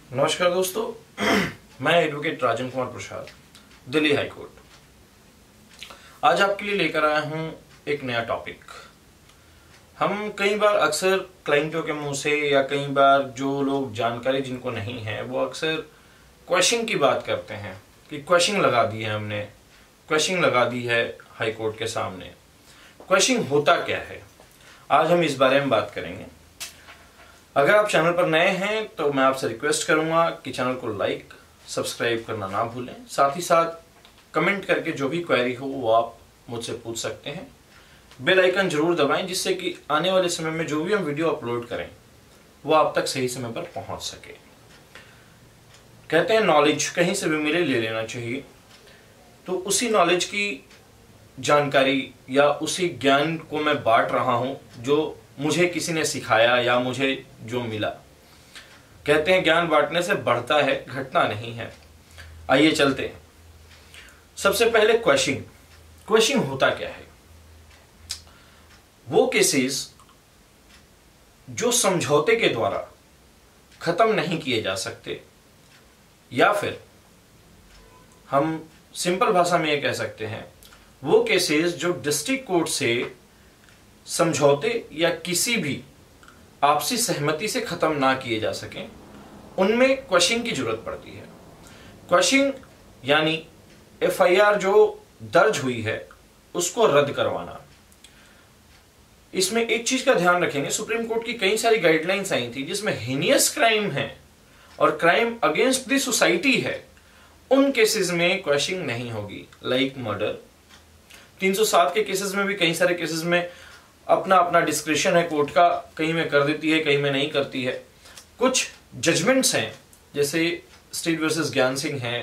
नमस्कार दोस्तों, मैं advocate Rajan Kumar Prasad, Delhi high court. आज आपके लिए लेकर आया हूं एक नया टॉपिक। हम कई बार अक्सर क्लाइंटों के मुंह से या कई बार जो लोग जानकारी जिनको नहीं है वो अक्सर क्वेश्चन की बात करते हैं कि क्वेश्चन लगा दी है हमने, क्वेश्चन लगा दी है हाई कोर्ट के सामने। क्वेश्चन होता क्या है, आज हम इस बारे में बात करेंगे। अगर आप चैनल पर नए हैं तो मैं आपसे रिक्वेस्ट करूंगा कि चैनल को लाइक सब्सक्राइब करना ना भूलें। साथ ही साथ कमेंट करके जो भी क्वेरी हो वो आप मुझसे पूछ सकते हैं। बेल आइकन जरूर दबाएं जिससे कि आने वाले समय में जो भी हम वीडियो अपलोड करें वो आप तक सही समय पर पहुंच सके। कहते हैं नॉलेज कहीं से भी मिले ले लेना चाहिए, तो उसी नॉलेज की जानकारी या उसी ज्ञान को मैं बांट रहा हूं जो मुझे किसी ने सिखाया या मुझे जो मिला। कहते हैं ज्ञान बांटने से बढ़ता है, घटता नहीं है। आइए चलते हैं। सबसे पहले क्वेश्चन होता क्या है। वो केसेस जो समझौते के द्वारा खत्म नहीं किए जा सकते, या फिर हम सिंपल भाषा में ये कह सकते हैं वो केसेस जो डिस्ट्रिक्ट कोर्ट से समझौते या किसी भी आपसी सहमति से खत्म ना किए जा सकें, उनमें क्वेश्चन की जरूरत पड़ती है। क्वेश्चन यानी एफआईआर जो दर्ज हुई है उसको रद्द करवाना। इसमें एक चीज का ध्यान रखेंगे, सुप्रीम कोर्ट की कई सारी गाइडलाइंस आई थी जिसमें हीनियस क्राइम है और क्राइम अगेंस्ट द सोसाइटी है, उन केसेस में क्वेश्चन नहीं होगी। लाइक मर्डर, 307 के केसेस में भी कई सारे केसेस में अपना अपना डिस्क्रिप्शन है कोर्ट का, कहीं में कर देती है कहीं में नहीं करती है। कुछ जजमेंट्स हैं जैसे स्टेट वर्सेस ज्ञान सिंह है,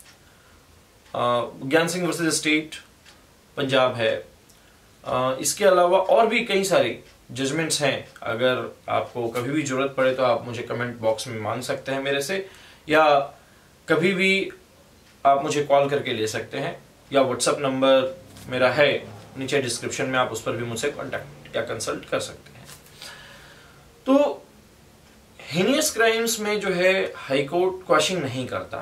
ज्ञान सिंह वर्सेस स्टेट पंजाब है। इसके अलावा और भी कई सारे जजमेंट्स हैं। अगर आपको कभी भी जरूरत पड़े तो आप मुझे कमेंट बॉक्स में मांग सकते हैं मेरे से, या कभी भी आप मुझे कॉल करके ले सकते हैं, या व्हाट्सएप नंबर मेरा है नीचे डिस्क्रिप्शन में, आप उस पर भी मुझसे कांटेक्ट या कंसल्ट कर सकते हैं। तो हीनियस क्राइम्स में जो है हाई कोर्ट क्वेश्चन नहीं करता।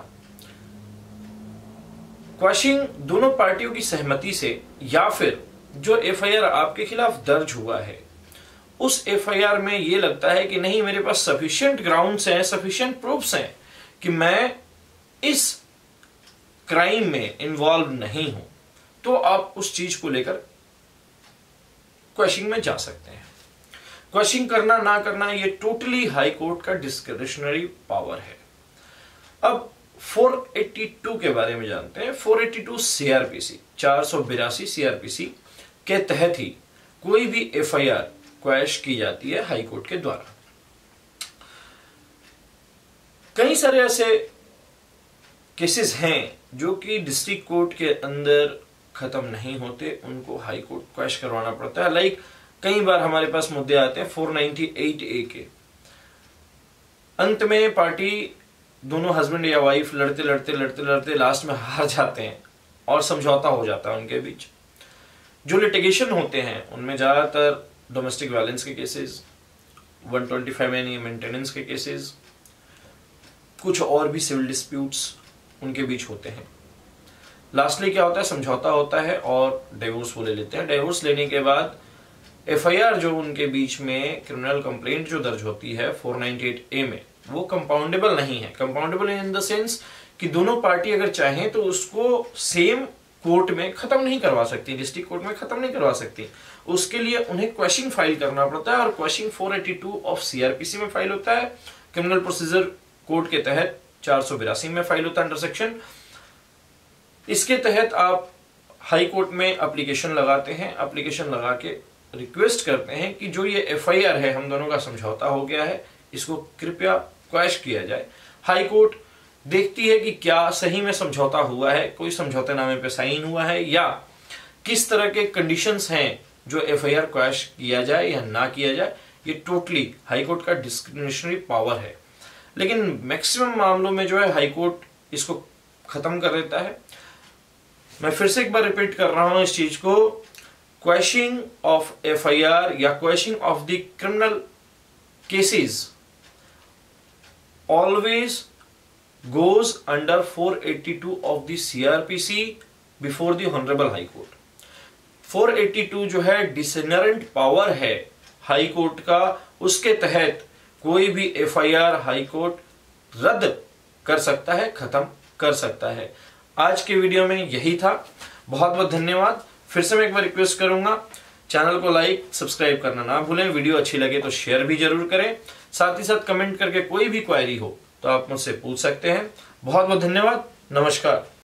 क्वेश्चन दोनों पार्टियों की सहमति से, या फिर जो एफआईआर आपके खिलाफ दर्ज हुआ है उस एफआईआर में ये लगता है कि नहीं मेरे पास सफिशिएंट ग्राउंड्स हैं, सफिशिएंट प्रूफ्स हैं कि मैं इस क्राइम में इन्वॉल्व नहीं हूं, तो आप उस चीज को लेकर क्वेश्चन में जा सकते हैं। क्वेश्चन करना ना करना ये टोटली हाई कोर्ट का डिस्क्रिशनरी पावर है। अब 482 के बारे में जानते हैं। 482 सीआरपीसी 482 सीआरपीसी के तहत ही कोई भी एफआईआर क्वैश की जाती है हाई कोर्ट के द्वारा। कई सारे ऐसे केसेस हैं जो कि डिस्ट्रिक्ट कोर्ट के अंदर खत्म नहीं होते, उनको हाई कोर्ट क्वैश करवाना पड़ता है। लाइक कई बार हमारे पास मुद्दे आते हैं 498A के। अंत में पार्टी दोनों हस्बैंड या वाइफ लड़ते लड़ते लड़ते लड़ते लास्ट में हार जाते हैं और समझौता हो जाता है उनके बीच। जो लिटिगेशन होते हैं उनमें ज्यादातर डोमेस्टिक वायलेंस के केसेस, 125 यानी मेंटेनेंस के केसेस, कुछ और भी सिविल डिस्प्यूट्स उनके बीच होते हैं। लास्टली क्या होता है, समझौता होता है और डिवोर्स वो ले लेते हैं। डिवोर्स लेने के बाद एफआईआर जो उनके बीच में क्रिमिनल कंप्लेंट जो दर्ज होती है 498A में, वो कंपाउंडेबल नहीं है। कंपाउंडेबल इन द सेंस कि दोनों पार्टी अगर चाहें तो उसको सेम कोर्ट में खत्म नहीं करवा सकती, डिस्ट्रिक्ट कोर्ट में खत्म नहीं करवा सकती। उसके लिए उन्हें क्वेश्चन फाइल करना पड़ता है, और क्वेश्चन 482 ऑफ सीआरपीसी में फाइल होता है। क्रिमिनल प्रोसीजर कोड के तहत 482 में फाइल होता है अंडर सेक्शन। इसके तहत आप हाई कोर्ट में एप्लीकेशन लगाते हैं। एप्लीकेशन लगा के रिक्वेस्ट करते हैं कि जो ये एफआईआर है, हम दोनों का समझौता हो गया है, इसको कृपया क्वैश किया जाए। हाई कोर्ट देखती है कि क्या सही में समझौता हुआ है, कोई समझौतेनामे पे साइन हुआ है, या किस तरह के कंडीशंस हैं जो एफआईआर क्वैश किया जाए या ना किया जाए। ये टोटली हाई कोर्ट का डिस्क्रिशनरी पावर है, लेकिन मैक्सिमम मामलों में जो है हाई कोर्ट इसको खत्म कर देता है। मैं फिर से एक बार रिपीट कर रहा हूं इस चीज को, क्वैशिंग ऑफ एफआईआर या quashing of the criminal cases always goes under 482 of the CRPC before the Honorable High Court। 482 जो है डिसेनरेंट पावर है हाई कोर्ट का, उसके तहत कोई भी FIR हाई कोर्ट रद्द कर सकता है, खत्म कर सकता है। आज के वीडियो में यही था। बहुत बहुत धन्यवाद। फिर से मैं एक बार रिक्वेस्ट करूंगा, चैनल को लाइक सब्सक्राइब करना ना भूलें। वीडियो अच्छी लगे तो शेयर भी जरूर करें। साथ ही साथ कमेंट करके कोई भी क्वेरी हो तो आप मुझसे पूछ सकते हैं। बहुत बहुत धन्यवाद। नमस्कार।